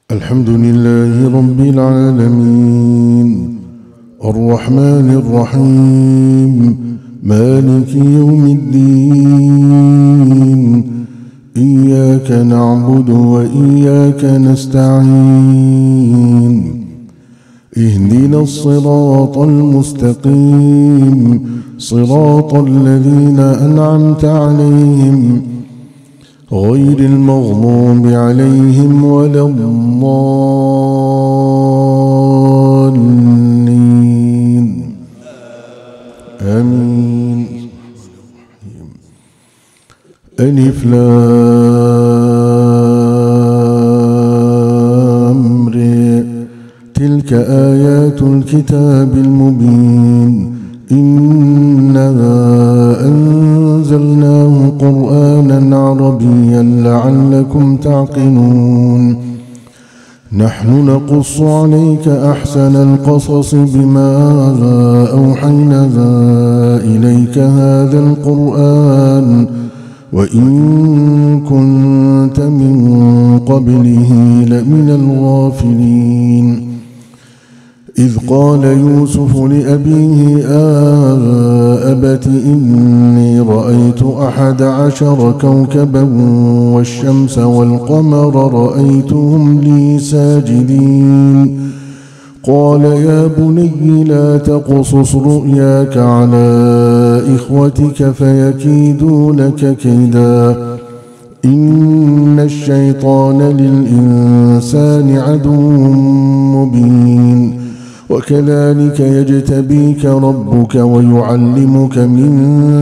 الحمد لله رب العالمين الرحمن الرحيم مالك يوم الدين إياك نعبد وإياك نستعين اهدنا الصراط المستقيم صراط الذين أنعمت عليهم غير المغضوب عليهم ولا الضالين آمين. ألف لام ر تلك آيات الكتاب المبين إنا أنزلناه قرآنا عربيا لعلكم تعقلون. نحن نقص عليك أحسن القصص بما أوحينا إليك هذا القرآن وإن كنت من قبله لمن الغافلين. إذ قال يوسف لأبيه أبت إني رأيت 11 كوكبا والشمس والقمر رأيتهم لي ساجدين. قال يا بني لا تقصص رؤياك على إخوتك فيكيدوا لك كيدا إن الشيطان للإنسان عدو مبين. وكذلك يجتبيك ربك ويعلمك من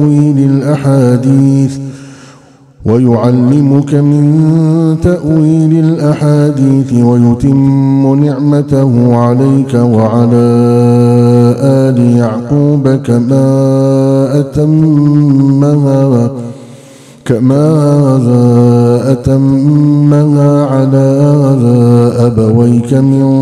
تأويل الأحاديث ويتم نعمته عليك وعلى آل يعقوب كما أتمها على أبويك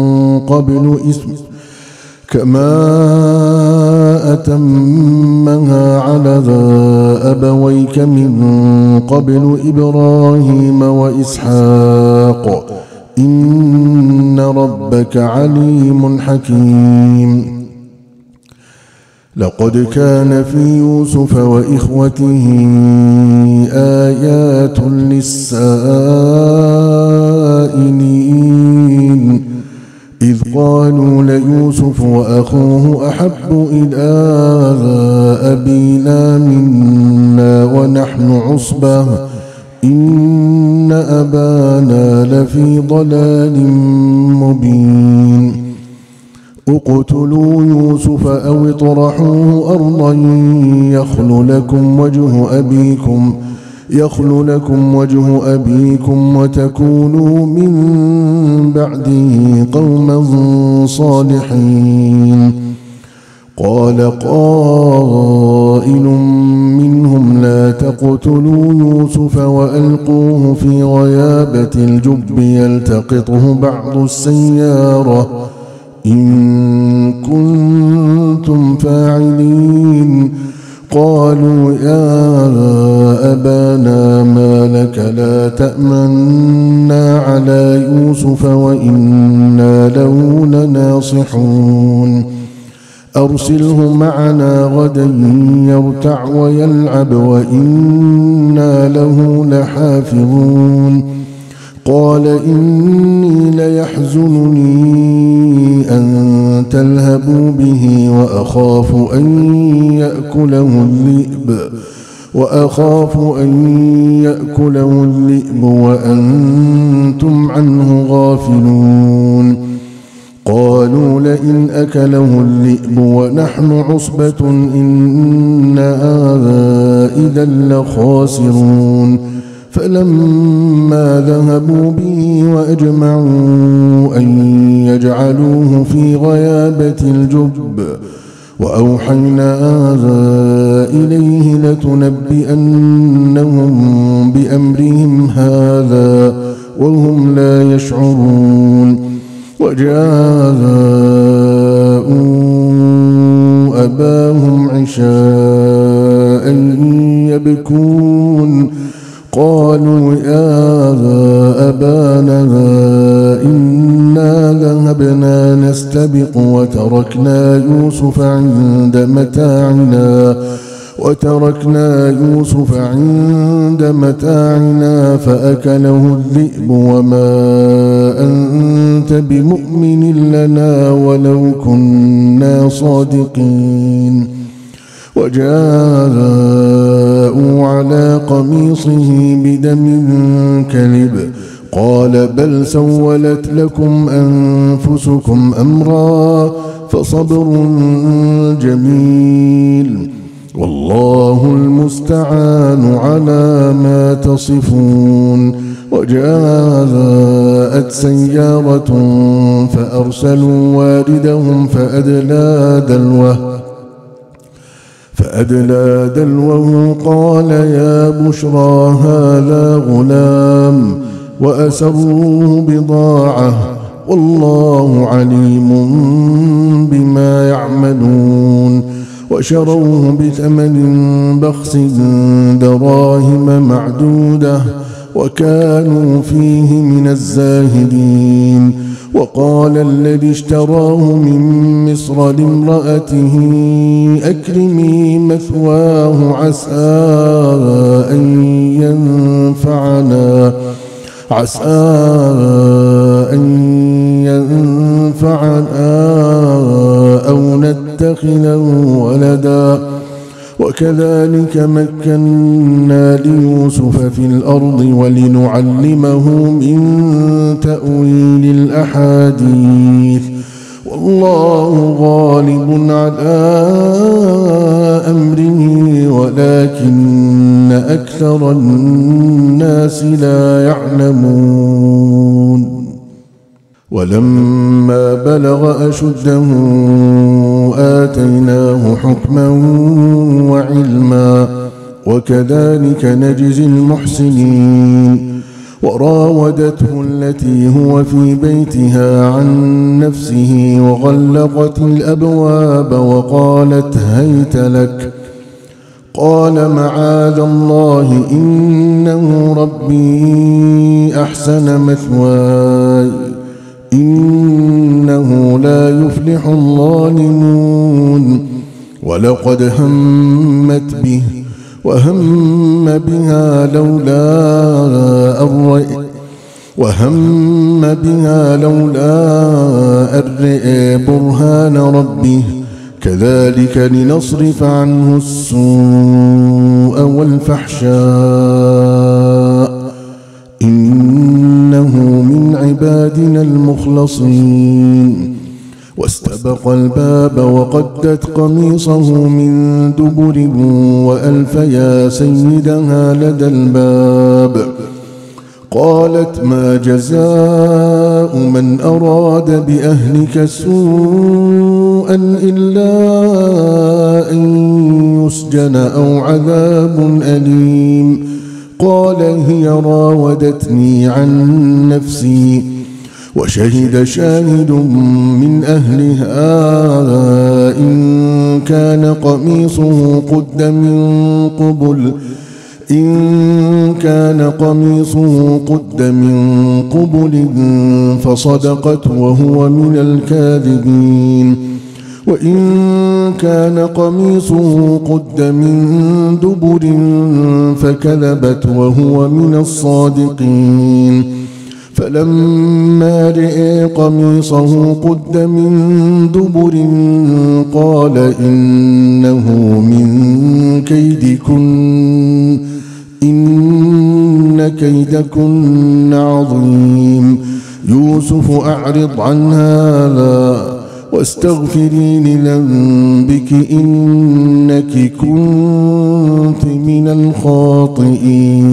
من قبل إبراهيم وإسحاق إن ربك عليم حكيم. لقد كان في يوسف وإخوته آيات للسائلين إذ قالوا ليوسف وأخوه أحب إلى أبينا منا ونحن عصبة إن أبانا لفي ضلال مبين. اقتلوا يوسف أو اطرحوه أرضا يخل لكم وجه أبيكم وتكونوا من بعده قوما صالحين. قال قائل منهم لا تقتلوا يوسف وألقوه في غيابة الجب يلتقطه بعض السيارة إن كنتم فاعلين. قالوا يا أبانا ما لك لا تأمنا على يوسف وإنا له لناصحون. أرسله معنا غدا يرتع ويلعب وإنا له لحافظون. قال إني ليحزنني أن تذهبوا به وأخاف أن يأكله الذئب وأنتم عنه غافلون. قالوا لئن أكله الذئب ونحن عصبة إنا إذا لخاسرون. فلما ذهبوا به وأجمعوا أن يجعلوه في غيابة الجب وأوحينا إليه لتنبئنهم بأمرهم هذا وهم لا يشعرون. وجاءوا أباهم عشاء يبكون. قالوا يا أبانا ذهبنا نستبق وتركنا يوسف عند متاعنا فأكله الذئب وما أنت بمؤمن لنا ولو كنا صادقين. وجاءوا على قميصه بدم كذب قال بل سولت لكم أنفسكم أمرا فصبر جميل والله المستعان على ما تصفون. وجاءت سيارة فأرسلوا واردهم فأدلى دلوه قال يا بشرى هذا غلام وأسروه بضاعة والله عليم بما يعملون. وشروه بثمن بخس دراهم معدودة وكانوا فيه من الزاهدين. وقال الذي اشتراه من مصر لامرأته أكرمي مثواه عسى أن ينفعنا أو نتخذه ولدا. وكذلك مكنا ليوسف في الأرض ولنعلمه من تأويل الأحاديث والله غالب على أمره ولكن أكثر الناس لا يعلمون. ولما بلغ أشده آتيناه حكما وعلما وكذلك نجزي المحسنين. وراودته التي هو في بيتها عن نفسه وغلقت الأبواب وقالت هيت لك قال معاذ الله إنه ربي أحسن مثواي إنه لا يفلح الظالمون. ولقد همت به وهم بها لولا أن رئي برهان ربه كذلك لنصرف عنه السوء والفحشاء إنه من عبادنا المخلصين. واستبق الباب وقدت قميصه من دبر وألف يا سيدها لدى الباب. قالت ما جزاء من أراد بأهلك سوءا إلا أن يسجن أو عذاب أليم. قال هي راودتني عن نفسي وشهد شاهد من أهلها إن كان قميصه قد من قبل فصدقت وهو من الكاذبين. وإن كان قميصه قد من دبر فكذبت وهو من الصادقين. فلما رئي قميصه قد من دبر قال إنه من كيدكن إن كيدكن عظيم. يوسف أعرض عن هذا واستغفري لذنبك إنك كنت من الخاطئين.